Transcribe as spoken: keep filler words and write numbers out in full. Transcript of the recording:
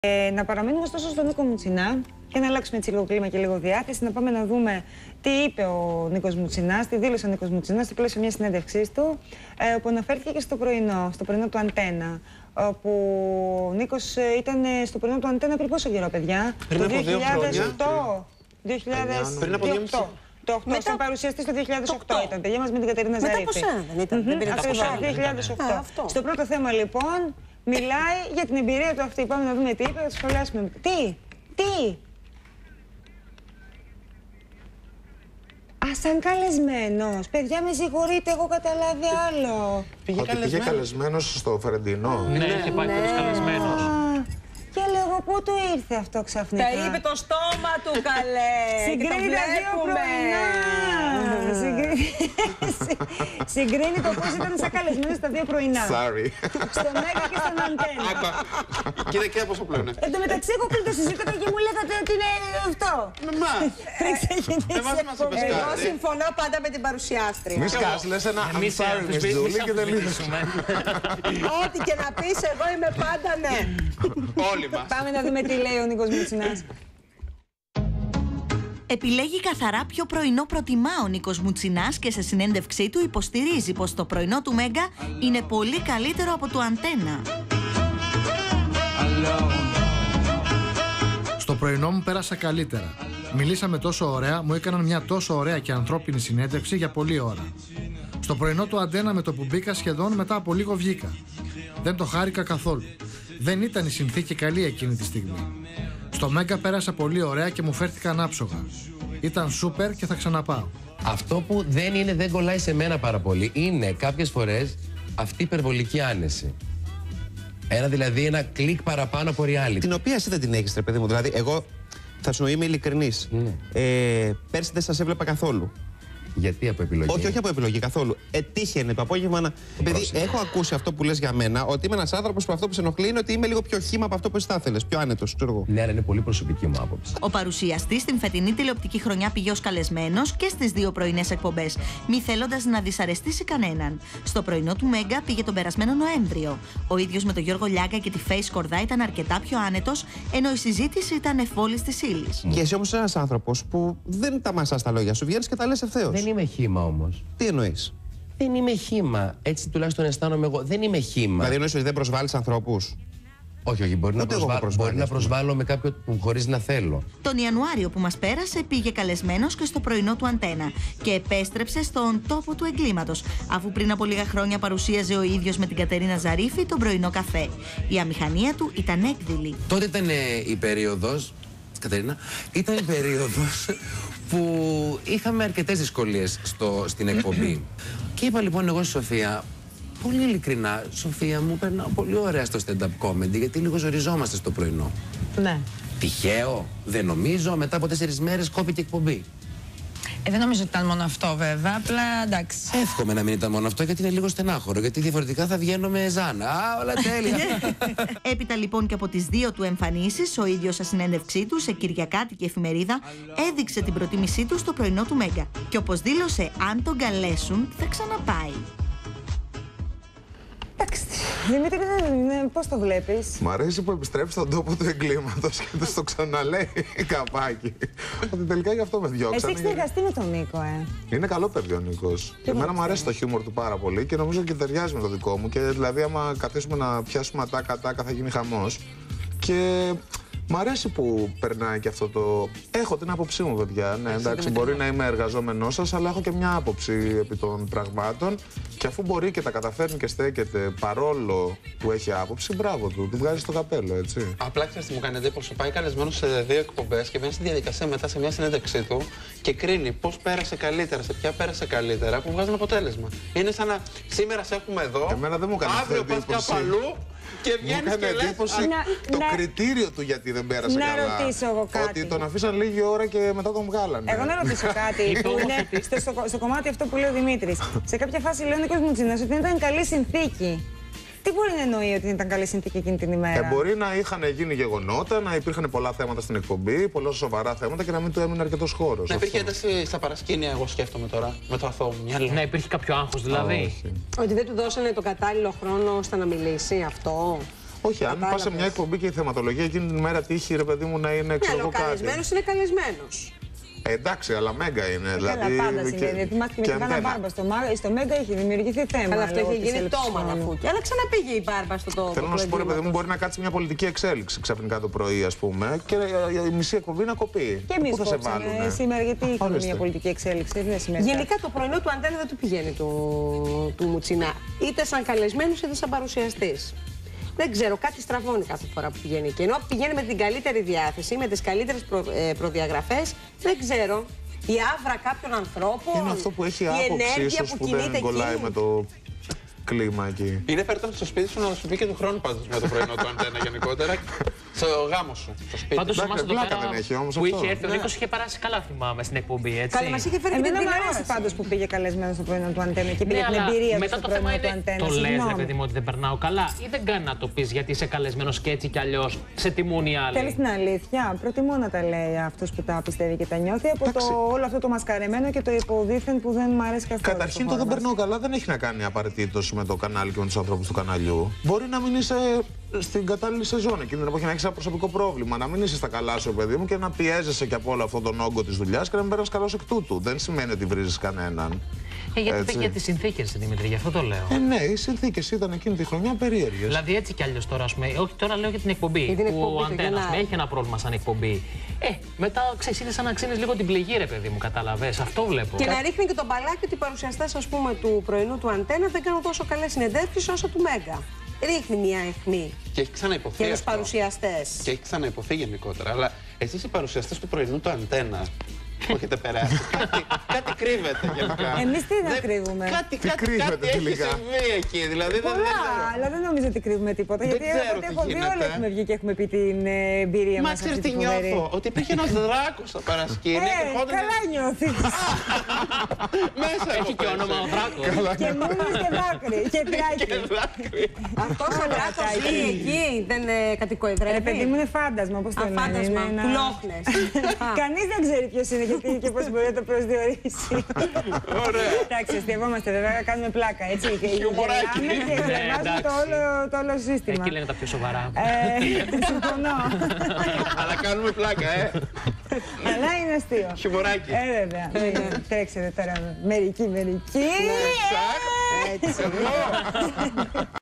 Ε, να παραμείνουμε ωστόσο στον Νίκο Μουτσινά και να αλλάξουμε έτσι λίγο κλίμα και λίγο διάθεση. Να πάμε να δούμε τι είπε ο Νίκος Μουτσινάς, τι δήλωσε ο Νίκος Μουτσινάς στο πλαίσιο μιας συνέντευξής του, ε, όπου αναφέρθηκε και στο πρωινό, στο πρωινό του Αντένα. Όπου ο Νίκος ήταν στο πρωινό του Αντένα πριν πόσο καιρό, παιδιά? Πριν από δύο χρόνια. δύο χιλιάδες οκτώ. Πριν από δύο οκτώ. Το οκτώ, σαν παρουσιαστής το δύο χιλιάδες οκτώ ήταν, παιδιά μας με την Κατερίνα Ζαρίφη. Μετά από σένα δεν ήταν, δεν πήρε Ακριβώς, δύο χιλιάδες οκτώ. Στο πρώτο θέμα λοιπόν μιλάει για την εμπειρία του αυτή. Πάμε να δούμε τι είπε, θα το σχολιάσουμε. Τι, τι. Α, σαν καλεσμένος. Παιδιά, με συγχωρείτε, έχω καταλάβει άλλο. Πήγε Ότι πήγε καλεσμένος στο Φερεντινό. Ναι, είχε πάει χωρίς καλεσμένος. Και λέγω, πού του ήρθε αυτό ξαφνικά? Τα είπε το στόμα του, καλέ. Συγκρίνει τα δύο πρωινά. Συγκρίνει το πώς ήταν σαν καλεσμένος στα δύο πρωινά. Sorry. Στο Μέγκα και στον Αντένα. Κοίτα και πόσο πλέον. Εν τω μεταξύ, εγώ πριν το συζήτηκα και μου λέγατε ότι είναι αυτό. Μα, Πριν ξεκινήσει. Εγώ συμφωνώ πάντα με την παρουσιάστρια. Μη σκάς, λες ένα I'm sorry, Miss Julie και τελείωσε. Ό,τι και να πεις, εγώ είμαι πάντα ναι. όλοι μας. Πάμε να δούμε τι λέει ο Νίκος Μουτσινάς. Επιλέγει καθαρά ποιο πρωινό προτιμά ο Νίκος Μουτσινάς και σε συνέντευξή του υποστηρίζει πως το πρωινό του Μέγκα είναι πολύ καλύτερο από το Αντένα. Στο πρωινό μου πέρασα καλύτερα. Μιλήσαμε τόσο ωραία, μου έκαναν μια τόσο ωραία και ανθρώπινη συνέντευξη για πολλή ώρα. Στο πρωινό του Αντένα με το που μπήκα σχεδόν μετά από λίγο βγήκα. Δεν το χάρηκα καθόλου. Δεν ήταν η συνθήκη καλή εκείνη τη στιγμή. Στο Μέγκα πέρασα πολύ ωραία και μου φέρθηκαν άψογα. Ήταν σούπερ και θα ξαναπάω. Αυτό που δεν είναι, δεν κολλάει σε μένα πάρα πολύ, είναι κάποιες φορές αυτή η υπερβολική άνεση. Ένα δηλαδή ένα κλικ παραπάνω από reality. Την οποία εσύ δεν την έχεις, ρε παιδί μου. Δηλαδή, εγώ θα σου είμαι ειλικρινής. Ναι. Ε, πέρσι δεν σας έβλεπα καθόλου. Γιατί από επιλογή? Όχι, όχι από επιλογή καθόλου. Ετύχαινε το απόγευμα να. Επειδή έχω ακούσει αυτό που λες για μένα, ότι είμαι ένας άνθρωπος που αυτό που σε ενοχλεί είναι ότι είμαι λίγο πιο χύμα από αυτό που εσύ θα ήθελες. Πιο άνετος, ξέρω εγώ. Ναι, αλλά είναι πολύ προσωπική μου άποψη. Ο παρουσιαστής στην φετινή τηλεοπτική χρονιά πήγε ως καλεσμένος και στις δύο πρωινές εκπομπές, μη θέλοντας να δυσαρεστήσει κανέναν. Στο πρωινό του Μέγκα πήγε τον περασμένο Νοέμβριο. Ο ίδιος με τον Γιώργο Λιάγκα και τη Φέη Σκορδά ήταν αρκετά πιο άνετος, ενώ η συζήτηση ήταν εφόλης της ύλης. Και εσύ όμως είσαι ένας άνθρωπος που δεν τα μασάς τα λόγια σου, βγαίνεις και τα λες ευθέως. Δεν είμαι χύμα όμως. Τι εννοείς? Δεν είμαι χύμα. Έτσι τουλάχιστον αισθάνομαι εγώ. Δεν είμαι χύμα. Δηλαδή εννοείς ότι δεν προσβάλλεις ανθρώπους? Όχι, όχι. Μπορεί, να, προσβά... μπορεί να προσβάλλω με κάποιον που χωρίς να θέλω. Τον Ιανουάριο που μας πέρασε πήγε καλεσμένος και στο πρωινό του Αντένα και επέστρεψε στον τόπο του εγκλήματος, αφού πριν από λίγα χρόνια παρουσίαζε ο ίδιος με την Κατερίνα Ζαρίφη τον πρωινό καφέ. Η αμηχανία του ήταν έκδηλη. Τότε ήταν η περίοδος, Κατερίνα, ήταν η περίοδος που είχαμε αρκετές δυσκολίες στο, στην εκπομπή. Και είπα λοιπόν εγώ στη Σοφία, πολύ ειλικρινά, Σοφία μου, περνάω πολύ ωραία στο stand-up comedy, γιατί λίγο ζοριζόμαστε στο πρωινό. Ναι. Τυχαίο, δεν νομίζω, μετά από τέσσερις μέρες κόπηκε εκπομπή. Ε, δεν νομίζω ότι ήταν μόνο αυτό, βέβαια. Απλά εντάξει. Εύχομαι να μην ήταν μόνο αυτό, γιατί είναι λίγο στενάχωρο. Γιατί διαφορετικά θα βγαίνω με ζάνα. Α, όλα τέλεια. Έπειτα λοιπόν και από τις δύο του εμφανίσεις, ο ίδιος σε συνέντευξή του σε κυριακάτικη εφημερίδα έδειξε την προτίμησή του στο πρωινό του Μέγκα. Και όπως δήλωσε, αν τον καλέσουν, θα ξαναπάει. Εντάξει, Δημήτρη, πώς το βλέπεις? Μ' αρέσει που επιστρέφει στον τόπο του εγκλήματος και του το ξαναλέει καπάκι. Ότι τελικά γι' αυτό με διώξανε. Εσύ έχεις συνεργαστεί με τον Νίκο, ε. Είναι καλό παιδί ο Νίκος. Και εμένα μου αρέσει το χιούμορ του πάρα πολύ και νομίζω και ταιριάζει με το δικό μου. Και δηλαδή, άμα καθίσουμε να πιάσουμε ατάκα-ατάκα, θα γίνει χαμός. Και μ' αρέσει που περνάει και αυτό το. Έχω την άποψή μου, παιδιά. Ναι, εντάξει, μπορεί να είμαι εργαζόμενός σας, αλλά έχω και μια άποψη επί των πραγμάτων. Και αφού μπορεί και τα καταφέρνει και στέκεται παρόλο που έχει άποψη, μπράβο του. Του βγάζει το καπέλο, έτσι. Απλά ξέρεις τι μου κάνει εντύπωση. Πάει καλεσμένος σε δύο εκπομπές και μπαίνει στη διαδικασία μετά σε μια συνέντευξή του και κρίνει πώς πέρασε καλύτερα, σε ποια πέρασε καλύτερα, που βγάζει ένα αποτέλεσμα. Είναι σαν να σήμερα σε έχουμε εδώ, εμένα δεν μου έκανε αύριο πας κάπου αλλού. Και βγαίνεις και λες, εντύπωση να, το να, κριτήριο του γιατί δεν πέρασε να καλά. Να ρωτήσω εγώ κάτι. Ότι τον αφήσαν λίγη ώρα και μετά τον βγάλανε. Εγώ να ρωτήσω κάτι που είναι στο, στο, στο κομμάτι αυτό που λέει ο Δημήτρης. Σε κάποια φάση λέει ο Νίκος Μουτσινάς ότι ήταν καλή συνθήκη. Τι μπορεί να εννοεί ότι ήταν καλή συνθήκη εκείνη την ημέρα? Ε, μπορεί να είχαν γίνει γεγονότα, να υπήρχαν πολλά θέματα στην εκπομπή, πολλά σοβαρά θέματα και να μην του έμεινε αρκετός χώρος. Να υπήρχε ένταση στα παρασκήνια, εγώ σκέφτομαι τώρα, με το αθώο μου μυαλό. Να υπήρχε κάποιο άγχος δηλαδή. Ότι δεν του δώσανε το κατάλληλο χρόνο ώστε να μιλήσει αυτό. Όχι, αν πα σε μια εκπομπή και η θεματολογία εκείνη την ημέρα τύχει, ρε παιδί μου, να είναι ξέρω Ναι, ο καλεσμένος είναι καλεσμένος. Ε, εντάξει, αλλά μέγα είναι. Ε, δηλαδή, καλά, πάντα συμβαίνει. Θυμάστε και με την Άννα Μπάρμπα στο, στο Μέγκα έχει δημιουργηθεί θέμα. Αλλά αυτό έχει γίνει τόμα να φούκει. Αλλά ξαναπήγε η Μπάρμπα στο τόπο. Θέλω να σου πω, ρε παιδί μου, μπορεί να κάτσει μια πολιτική εξέλιξη ξαφνικά το πρωί, α πούμε, και η μισή εκπομπή να κοπεί. Και εμεί κόψαμε σήμερα, γιατί είχαμε μια πολιτική εξέλιξη. Γενικά το πρωινό του Αντένα δεν του πηγαίνει του, του Μουτσινά. Είτε σαν καλεσμένο είτε σαν παρουσιαστή. Δεν ξέρω, κάτι στραβώνει κάθε φορά που πηγαίνει. Και ενώ πηγαίνει με την καλύτερη διάθεση, με τις καλύτερες προ, ε, προδιαγραφές, δεν ξέρω. Η άβρα κάποιων ανθρώπων. Είναι αυτό που έχει άποψη, ίσως που, που δεν κολλάει με το κλίμα εκεί. Είναι φέρτε στο σπίτι σου να σου πει και του χρόνου πάντως με το πρωινό του Αντένα γενικότερα. Στο γάμο σου, στο σπίτι. Πάντως σου. εμάς εδώ πέρα δεν έχει, όμως, που αυτό. είχε έρθει ο Νίκος είχε περάσει καλά, θυμάμαι, στην εκπομπή, έτσι. Καλά, μας είχε φέρει και την Εμένα μου αρέσει τηλεόραση. πάντως που πήγε καλεσμένο στο πρωινό του Αντένα και πήγε Ναι, την αλλά εμπειρία του μετά στο το θέμα πρωινό του είναι, Αντένα. το λες, ρε Συγγνώμη. παιδί μου, ότι δεν περνάω καλά ή δεν κάνει να το πεις γιατί είσαι καλεσμένος και έτσι κι αλλιώς σε τιμούν οι άλλοι. Θέλεις την αλήθεια. Προτιμώ να τα λέει αυτός που τα πιστεύει και τα νιώθει από το, όλο αυτό το μασκαρεμένο και το υποδίθεν που δεν μου αρέσει καθόλου. Καταρχήν το δεν περνάω καλά δεν έχει να κάνει απαραίτητος με το κανάλι και με τους ανθρώπους του καναλιού. Μπορεί να μην είσαι στην κατάλληλη σεζόν εκείνη την εποχή, να έχεις ένα προσωπικό πρόβλημα, να μην είσαι στα καλά σου, παιδί μου, και να πιέζεσαι και από όλο αυτόν τον όγκο της δουλειάς και να μην περνάς καλός εκ τούτου. Δεν σημαίνει ότι βρίζεις κανέναν. Ε, γιατί δεν για τις συνθήκες, Δημήτρη, γι' αυτό το λέω. Ε, ναι, οι συνθήκες ήταν εκείνη τη χρονιά περίεργες. Δηλαδή έτσι κι αλλιώς τώρα, ας πούμε, όχι τώρα λέω για την εκπομπή. Για την που εκπομπή, ο το Αντένα Γενάρη. έχει ένα πρόβλημα σαν εκπομπή. Ε, μετά ξέρεις, είναι σαν να ξύνεις λίγο την πληγή, ρε παιδί μου, καταλαβες. Αυτό βλέπω. Και να ρίχνει και τον μπαλάκι ότι οι παρουσιαστές, ας πούμε, του πρωινού του Αντένα δεν κάνουν τόσο καλές συνεντεύξεις όσο του Μέγκα. Ρίχνει μια αιχμή Και έχει ξαναυποθεί. για τους παρουσιαστές. Και έχει ξαναυποθεί γενικότερα. Αλλά εσείς οι παρουσιαστές του πρωινού του Αντένα που έχετε περάσει, κάτι, κάτι κρύβεται γενικά. Εμείς τι να Δεν- κρύβουμε. Κάτι, Τι κάτι, κρύβεται κάτι έχει τελικά. συμβεί εκεί. Δηλαδή δεν, δεν Πολλά, ξέρω. αλλά δεν νομίζω ότι κρύβουμε τίποτα. Δεν Γιατί ξέρω ό,τι τι έχω δει, γίνεται. όλα έχουμε βγει και έχουμε πει την ε, εμπειρία Μα μας. ξέρεις αυτή τι τη φοβερή. νιώθω, ότι υπήρχε ένας δράκος στο παρασκήνιο και Ε, ερχόταν καλά νιώθεις. μέσα. Έχει και όνομα ο Δράκος. Και μούμις και δάκρυ. Και Και δράκη. δάκρυ. Αυτός ο Δράκος ζει εκεί, δεν ε, κατοικοεδρεύει. Ρε παιδί μου είναι φάντασμα, πώς το Α, λένε. φάντασμα, είναι ένα- του Λόχνες. Κανείς δεν ξέρει ποιος είναι και τι- και πώς μπορεί να το προσδιορίσει. Ωραία. Εντάξει, αστειευόμαστε βέβαια, κάνουμε πλάκα, έτσι. Και Χιουμοράκι. γελάμε και Ναι, κρεμάζουμε το εντάξει. όλο, το όλο σύστημα. Εκεί λένε τα πιο σοβαρά. Ε, συμφωνώ. Αλλά κάνουμε πλάκα, ε. Αλλά είναι αστείο. Χιουμοράκι. Ε, βέβαια. Μην τρέξετε τώρα. Μερικοί, μερικοί. Τσακ. Έτσι. Εγώ.